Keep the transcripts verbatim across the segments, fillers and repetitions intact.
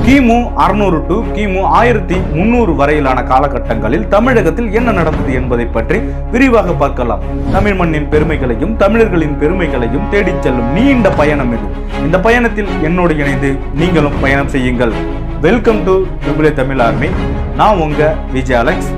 கிமு அறுநூறு டு கிமு ஆயிரத்தி முன்னூறு வரையிலான காலகட்டங்களில் தமிழகத்தில் என்ன நடந்தது என்பதை பற்றி விரிவாக பார்க்கலாம். தமிழ் மண்ணின் பெருமைகளையும் தமிழர்களின் பெருமைகளையும் தேடிச் செல்லும் நீண்ட பயணம் இது. இந்த பயணத்தில் என்னோடு இணைந்து நீங்களும் பயணம் செய்யுங்கள். Welcome to triple A Tamil army. நான் உங்க விஜய் அலெக்ஸ்.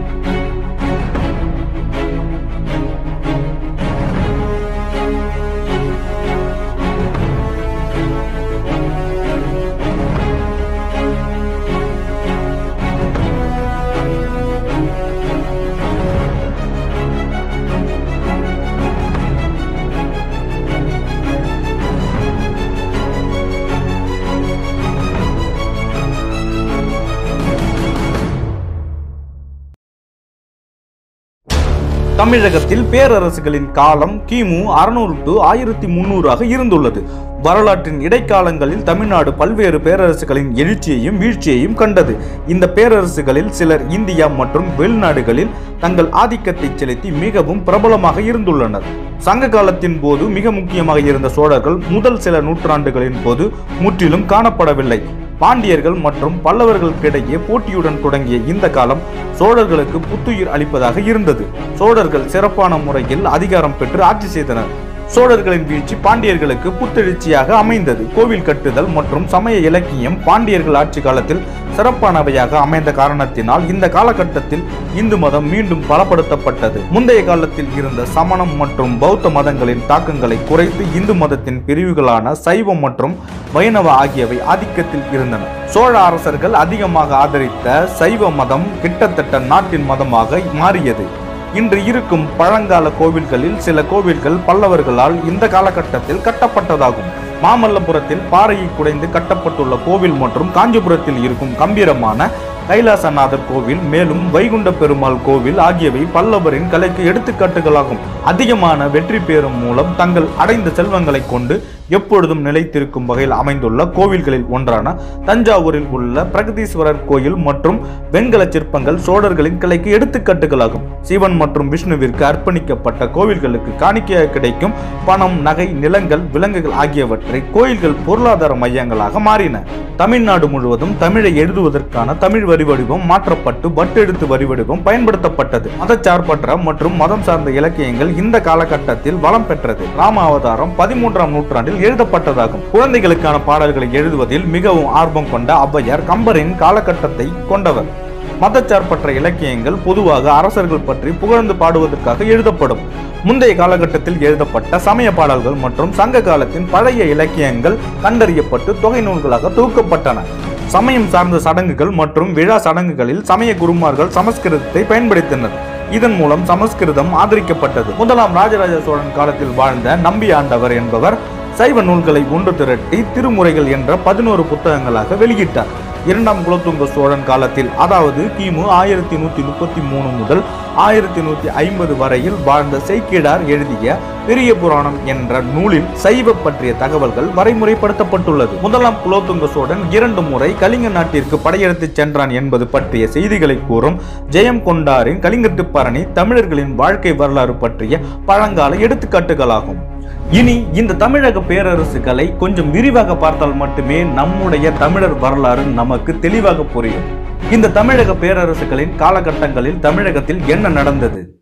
தமிழகத்தில் பேரரசுகளின் காலம் கிமு அறுநூறு டு ஆயிரத்தி முன்னூறாக இருந்துள்ளது. வரலாற்றின் இடைக்காலங்களில் தமிழ்நாடு பல்வேறு பேரரசுகளின் எழுச்சியையும் வீழ்ச்சியையும் கண்டது. இந்த பேரரசுகளில் சிலர் இந்தியா மற்றும் வெளிநாடுகளில் தங்கள் ஆதிக்கத்தை செலுத்தி மிகவும் பிரபலமாக இருந்துள்ளனர். சங்க காலத்தின் போது மிக முக்கியமாக இருந்த சோழர்கள் முதல் சில நூற்றாண்டுகளின் போது முற்றிலும் காணப்படவில்லை. பாண்டியர்கள் மற்றும் பல்லவர்களுக்கிடையே போட்டியுடன் தொடங்கிய இந்த காலம் சோழர்களுக்கு புத்துயிர் அளிப்பதாக இருந்தது. சோழர்கள் சிறப்பான முறையில் அதிகாரம் பெற்று ஆட்சி செய்தனர். சோழர்களின் வீழ்ச்சி பாண்டியர்களுக்கு புத்தெழுச்சியாக அமைந்தது. கோவில் கட்டுதல் மற்றும் சமய இலக்கியம் பாண்டியர்கள் ஆட்சி காலத்தில் சிறப்பானவையாக அமைந்த காரணத்தினால் இந்த காலகட்டத்தில் இந்து மதம் மீண்டும் பலப்படுத்தப்பட்டது. முந்தைய காலத்தில் இருந்த சமணம் மற்றும் பௌத்த மதங்களின் தாக்கங்களை குறைத்து இந்து மதத்தின் பிரிவுகளான சைவம் மற்றும் வைணவ ஆகியவை ஆதிக்கத்தில் இருந்தன. சோழ அரசர்கள் அதிகமாக ஆதரித்த சைவ மதம் கிட்டத்தட்ட நாட்டின் மதமாக மாறியது. இன்று இருக்கும் பழங்கால கோவில்களில் சில கோவில்கள் பல்லவர்களால் இந்த காலகட்டத்தில் கட்டப்பட்டதாகும். மாமல்லபுரத்தில் பாறையை குடைந்து கட்டப்பட்டுள்ள கோவில் மற்றும் காஞ்சிபுரத்தில் இருக்கும் கம்பீரமான கைலாசநாதர் கோவில் மேலும் வைகுண்ட பெருமாள் கோவில் ஆகியவை பல்லவரின் கலைக்கு எடுத்துக்காட்டுகளாகும். அதிகமான வெற்றி பெறும் மூலம் தங்கள் அடைந்த செல்வங்களை கொண்டு எப்பொழுதும் நிலைத்திருக்கும் வகையில் அமைந்துள்ள கோவில்களில் ஒன்றான தஞ்சாவூரில் உள்ள பிரகதீஸ்வரர் கோயில் மற்றும் வெண்கல சிற்பங்கள் சோழர்களின் கலைக்கு எடுத்துக்காட்டுகளாகும். சிவன் மற்றும் விஷ்ணுவிற்கு அர்ப்பணிக்கப்பட்ட கோவில்களுக்கு காணிக்கையாக கிடைக்கும் பணம், நகை, நிலங்கள், விலங்குகள் ஆகியவற்றை கோயில்கள் பொருளாதார மையங்களாக மாறின. தமிழ்நாடு முழுவதும் தமிழை எழுதுவதற்கான தமிழ் வரி வடிவம் மாற்றப்பட்டு வட்டெழுத்து வரி வடிவம் பயன்படுத்தப்பட்டது. மதச்சார்பற்ற மற்றும் மதம் சார்ந்த இலக்கியங்கள் இந்த காலகட்டத்தில் வளம் பெற்றது. ராம அவதாரம் பதிமூன்றாம் நூற்றாண்டில் எழுதப்பட்டதாகும். குழந்தைகளுக்கான பாடல்களை எழுதுவதில் மிகவும் ஆர்வம் கொண்ட ஔவையார் கம்பரின் காலகட்டத்தை கொண்டவர். மதச்சார்பற்ற இலக்கியங்கள் பொதுவாக அரசர்கள் பற்றி புகழ்ந்து பாடுவதற்காக எழுதப்படும். முந்தைய காலகட்டத்தில் எழுதப்பட்ட சமய பாடல்கள் மற்றும் சங்க காலத்தின் பழைய இலக்கியங்கள் கண்டறியப்பட்டு தொகை நூல்களாக தொகுக்கப்பட்டன. சமயம் சார்ந்த சடங்குகள் மற்றும் விழா சடங்குகளில் சமய குருமார்கள் சமஸ்கிருதத்தை பயன்படுத்தினர். இதன் மூலம் சமஸ்கிருதம் ஆதரிக்கப்பட்டது. முதலாம் ராஜராஜ சோழன் காலத்தில் வாழ்ந்த நம்பி ஆண்டவர் என்பவர் சைவ நூல்களை ஒன்று திரட்டி திருமுறைகள் என்ற பதினோரு புத்தகங்களாக வெளியிட்டார். இரண்டாம் குலோத்துங்க சோழன் காலத்தில் அதாவது கிமு ஆயிரத்தி நூத்தி முப்பத்தி மூணு முதல் ஆயிரத்தி நூத்தி ஐம்பது வரையில் வாழ்ந்த சேக்கிழார் எழுதிய பெரிய புராணம் என்ற நூலில் சைவ பற்றிய தகவல்கள் வரைமுறைப்படுத்தப்பட்டுள்ளது. முதலாம் குலோத்துங்க சோழன் இரண்டு முறை கலிங்க நாட்டிற்கு படையெடுத்து சென்றான் என்பது பற்றிய செய்திகளை கூறும் ஜெயம் கொண்டாரின் கலிங்கத்து பரணி தமிழர்களின் வாழ்க்கை வரலாறு பற்றிய பழங்கால எடுத்துக்காட்டுகளாகும். இனி இந்த தமிழக பேரரசுகளை கொஞ்சம் விரிவாக பார்த்தால் மட்டுமே நம்முடைய தமிழர் வரலாறு நமக்கு தெளிவாக புரியும். இந்த தமிழக பேரரசுகளின் காலகட்டங்களில் தமிழகத்தில் என்ன நடந்தது?